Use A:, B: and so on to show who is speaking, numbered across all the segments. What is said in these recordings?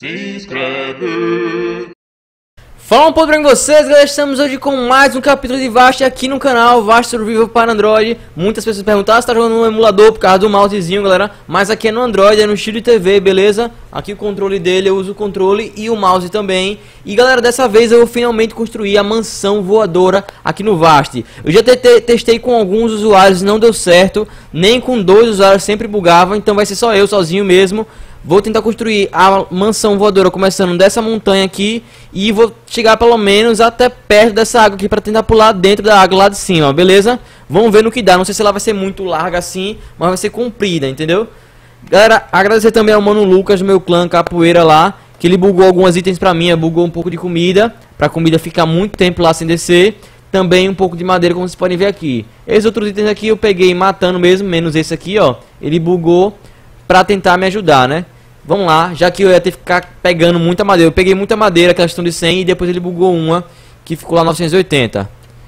A: Se inscreve.
B: Fala um pouco bem com vocês, galera. Estamos hoje com mais um capítulo de Vast aqui no canal Vast Survival para Android. Muitas pessoas perguntaram se tá jogando no emulador por causa do mousezinho, galera. Mas aqui é no Android, é no estilo TV, beleza? Aqui o controle dele, eu uso o controle e o mouse também. E galera, dessa vez eu vou finalmente construir a mansão voadora aqui no Vast. Eu já testei com alguns usuários, não deu certo. Nem com 2 usuários, sempre bugava. Então vai ser só eu sozinho mesmo. Vou tentar construir a mansão voadora começando dessa montanha aqui. E vou chegar pelo menos até perto dessa água aqui para tentar pular dentro da água lá de cima, beleza? Vamos ver no que dá, não sei se ela vai ser muito larga assim, mas vai ser comprida, entendeu? Galera, agradecer também ao mano Lucas do meu clã Capoeira lá, que ele bugou alguns itens pra mim, bugou um pouco de comida, pra comida ficar muito tempo lá sem descer. Também um pouco de madeira, como vocês podem ver aqui. Esses outros itens aqui eu peguei matando mesmo, menos esse aqui, ó. Ele bugou pra tentar me ajudar, né? Vamos lá, já que eu ia ter que ficar pegando muita madeira. Eu peguei muita madeira, aquela questão de 100, e depois ele bugou uma, que ficou lá 980.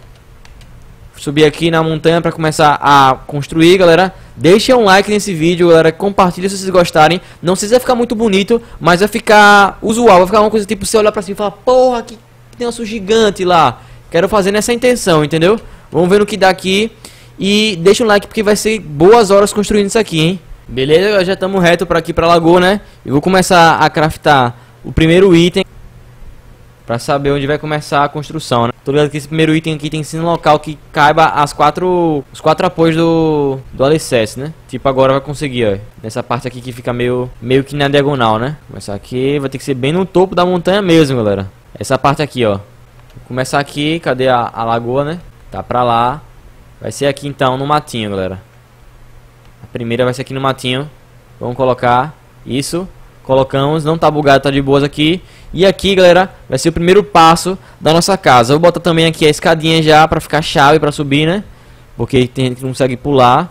B: Subir aqui na montanha para começar a construir, galera. Deixem um like nesse vídeo, galera. Compartilha se vocês gostarem. Não sei se vai ficar muito bonito, mas vai ficar usual. Vai ficar uma coisa tipo, você olhar pra cima e falar, porra, que negócio gigante lá. Quero fazer nessa intenção, entendeu? Vamos ver no que dá aqui. E deixa um like porque vai ser boas horas construindo isso aqui, hein? Beleza, já estamos reto para aqui para a lagoa, né? Eu vou começar a craftar o primeiro item para saber onde vai começar a construção, né? Tô ligado que esse primeiro item aqui tem que ser no local que caiba os quatro apoios do alicerce, né? Tipo, agora vai conseguir, ó. Nessa parte aqui que fica meio que na diagonal, né? Começar aqui, vai ter que ser bem no topo da montanha mesmo, galera. Essa parte aqui, ó. Vou começar aqui, cadê a lagoa, né? Tá pra lá. Vai ser aqui então, no matinho, galera. A primeira vai ser aqui no matinho. Vamos colocar isso. Colocamos, não tá bugado, tá de boas aqui. E aqui, galera, vai ser o primeiro passo da nossa casa. Eu vou botar também aqui a escadinha já pra ficar chave pra subir, né? Porque tem gente que não consegue pular.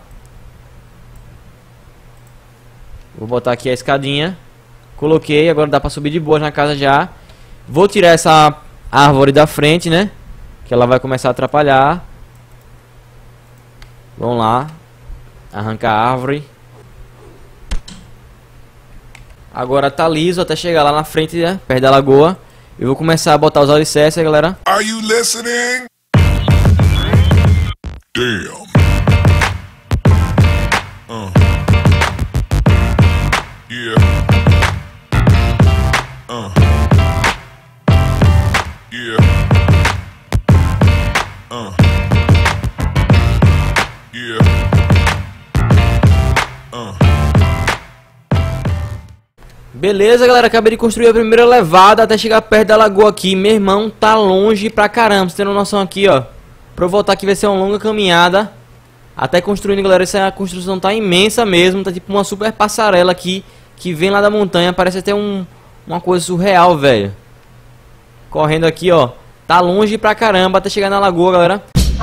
B: Vou botar aqui a escadinha. Coloquei, agora dá pra subir de boas na casa já. Vou tirar essa árvore da frente, né? Que ela vai começar a atrapalhar. Vamos lá. Arrancar a árvore. Agora tá liso até chegar lá na frente, né? Perto da lagoa. Eu vou começar a botar os alicerces, galera.
A: Are you listening? Damn. Yeah. Yeah. Yeah.
B: Beleza, galera, acabei de construir a primeira levada até chegar perto da lagoa aqui. Meu irmão, tá longe pra caramba, você tem noção aqui, ó. Pra eu voltar aqui vai ser uma longa caminhada. Até construindo, galera, essa construção tá imensa mesmo. Tá tipo uma super passarela aqui, que vem lá da montanha. Parece até uma coisa surreal, velho. Correndo aqui, ó. Tá longe pra caramba até chegar na lagoa, galera.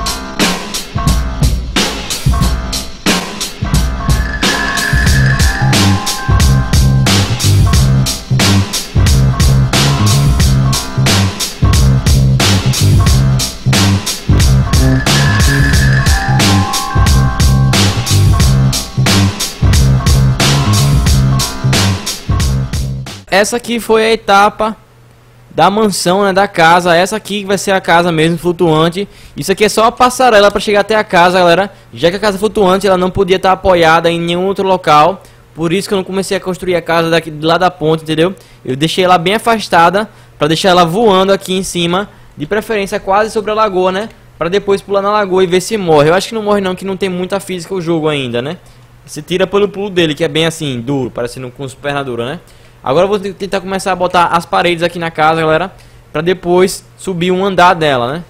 B: Essa aqui foi a etapa da mansão, né, da casa. Essa aqui vai ser a casa mesmo, flutuante. Isso aqui é só uma passarela para chegar até a casa, galera. Já que a casa flutuante ela não podia estar apoiada em nenhum outro local. Por isso que eu não comecei a construir a casa daqui, de lá da ponte, entendeu? Eu deixei ela bem afastada para deixar ela voando aqui em cima. De preferência quase sobre a lagoa, né? Para depois pular na lagoa e ver se morre. Eu acho que não morre não, que não tem muita física o jogo ainda, né? Você tira pelo pulo dele, que é bem assim, duro, parecendo com as pernas duras, né? Agora eu vou tentar começar a botar as paredes aqui na casa, galera, pra depois subir um andar dela, né?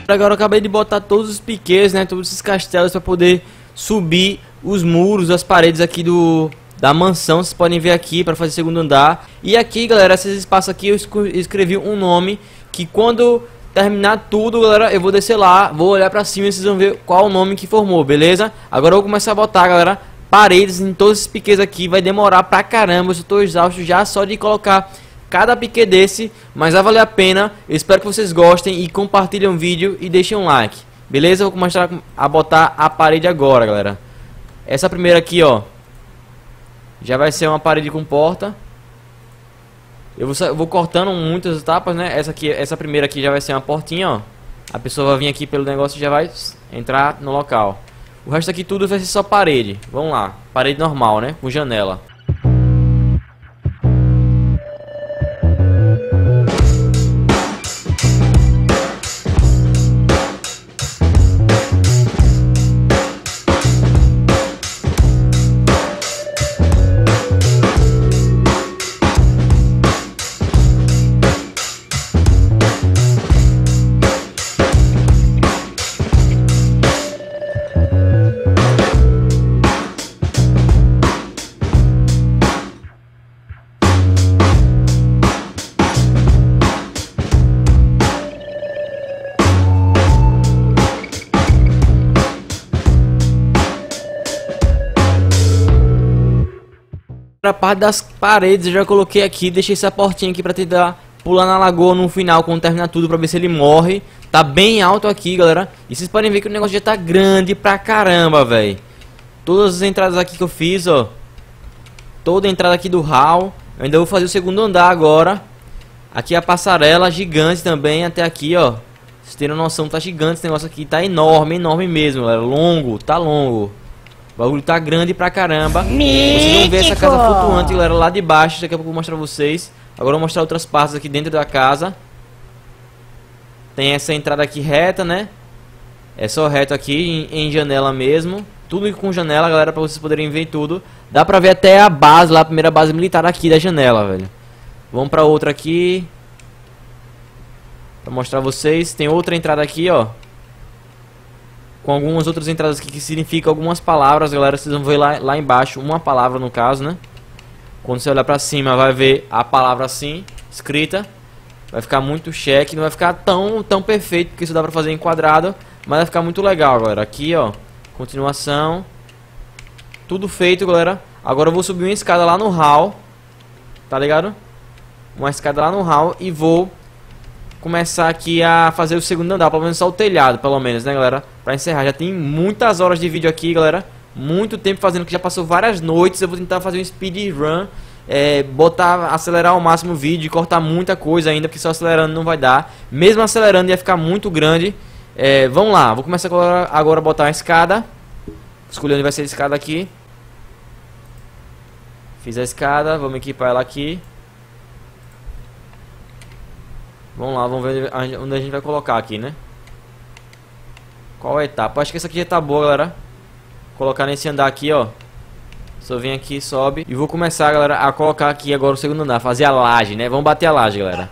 B: Agora eu acabei de botar todos os piquês, né, todos esses castelos para poder subir os muros, as paredes aqui da mansão. Vocês podem ver aqui para fazer segundo andar. E aqui, galera, esses espaços aqui eu escrevi um nome que quando terminar tudo, galera, eu vou descer lá, vou olhar pra cima e vocês vão ver qual o nome que formou, beleza? Agora eu vou começar a botar, galera, paredes em todos esses piquês aqui. Vai demorar pra caramba, eu tô exausto já só de colocar cada piquê desse, mas vai valer a pena. Eu espero que vocês gostem e compartilhem o vídeo e deixem um like, beleza? Eu vou começar a botar a parede agora, galera. Essa primeira aqui, ó, já vai ser uma parede com porta. Eu vou cortando muitas etapas, né? Essa primeira aqui já vai ser uma portinha, ó. A pessoa vai vir aqui pelo negócio e já vai entrar no local. O resto aqui tudo vai ser só parede. Vamos lá, parede normal, né? Com janela. A parte das paredes eu já coloquei aqui, deixei essa portinha aqui pra tentar pular na lagoa no final quando terminar tudo, pra ver se ele morre. Tá bem alto aqui, galera, e vocês podem ver que o negócio já tá grande pra caramba, velho. Todas as entradas aqui que eu fiz, ó, toda a entrada aqui do hall. Eu ainda vou fazer o segundo andar agora. Aqui a passarela gigante também, até aqui, ó. Vocês terem noção, tá gigante esse negócio aqui, tá enorme, enorme mesmo, galera. Longo, tá longo. O bagulho tá grande pra caramba. Vocês vão ver essa casa flutuante, galera, lá de baixo. Daqui a pouco eu vou mostrar pra vocês. Agora eu vou mostrar outras partes aqui dentro da casa. Tem essa entrada aqui reta, né? É só reto aqui, em janela mesmo. Tudo com janela, galera, pra vocês poderem ver tudo. Dá pra ver até a base lá, a primeira base militar aqui da janela, velho. Vamos pra outra aqui. Pra mostrar vocês. Tem outra entrada aqui, ó. Com algumas outras entradas aqui que significam algumas palavras, galera. Vocês vão ver lá embaixo, uma palavra no caso, né? Quando você olhar pra cima, vai ver a palavra assim, escrita. Vai ficar muito cheque, não vai ficar tão perfeito, porque isso dá pra fazer em quadrado. Mas vai ficar muito legal, galera. Aqui, ó, continuação. Tudo feito, galera. Agora eu vou subir uma escada lá no hall. Tá ligado? Uma escada lá no hall e vou começar aqui a fazer o segundo andar, pelo menos só o telhado, pelo menos, né, galera? Pra encerrar, já tem muitas horas de vídeo aqui, galera. Muito tempo fazendo, que já passou várias noites. Eu vou tentar fazer um speedrun, acelerar ao máximo o vídeo e cortar muita coisa ainda, porque só acelerando não vai dar. Mesmo acelerando ia ficar muito grande. Vamos lá, vou começar agora a botar a escada. Escolher onde vai ser a escada aqui. Fiz a escada, vamos equipar ela aqui. Vamos lá, vamos ver onde a gente vai colocar aqui, né? Qual a etapa? Acho que essa aqui já tá boa, galera. Colocar nesse andar aqui, ó. Só vem aqui, sobe. E vou começar, galera, a colocar aqui agora o segundo andar. Fazer a laje, né? Vamos bater a laje, galera.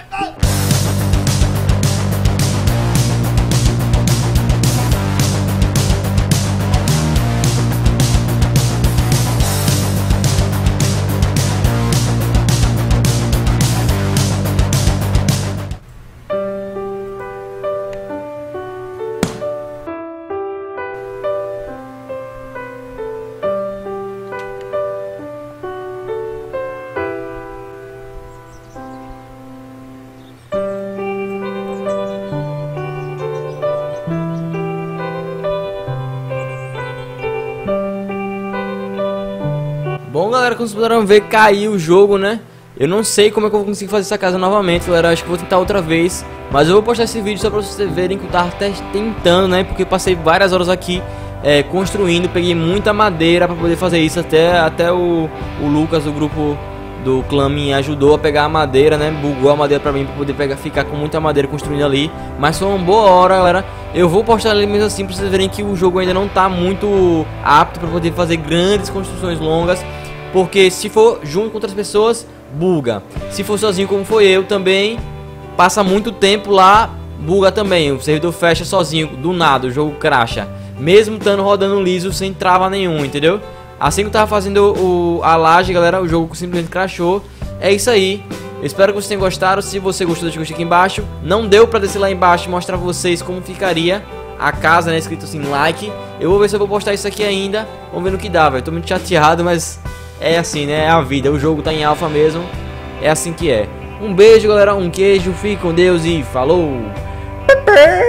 B: Bom, galera, como vocês puderam ver, caiu o jogo, né? Eu não sei como é que eu vou conseguir fazer essa casa novamente, galera. Acho que vou tentar outra vez. Mas eu vou postar esse vídeo só pra vocês verem que eu tava até tentando, né? Porque eu passei várias horas aqui construindo. Peguei muita madeira pra poder fazer isso. Até o Lucas, do grupo do clã, me ajudou a pegar a madeira, né? Bugou a madeira pra mim, pra poder ficar com muita madeira construindo ali. Mas foi uma boa hora, galera. Eu vou postar ali mesmo assim pra vocês verem que o jogo ainda não tá muito apto pra poder fazer grandes construções longas. Porque se for junto com outras pessoas, buga. Se for sozinho como foi eu também, passa muito tempo lá buga também, o servidor fecha sozinho, do nada, o jogo crasha. Mesmo estando rodando liso, sem trava nenhum, entendeu? Assim que eu tava fazendo a laje, galera, o jogo simplesmente crashou. É isso aí. Eu espero que vocês tenham gostado. Se você gostou, deixa o gostei aqui embaixo. Não deu pra descer lá embaixo e mostrar pra vocês como ficaria a casa, né, escrito assim, like. Eu vou ver se eu vou postar isso aqui ainda. Vamos ver no que dá, velho. Tô muito chateado, mas é assim, né, é a vida. O jogo tá em alfa mesmo. É assim que é. Um beijo, galera, um queijo. Fique com Deus e falou!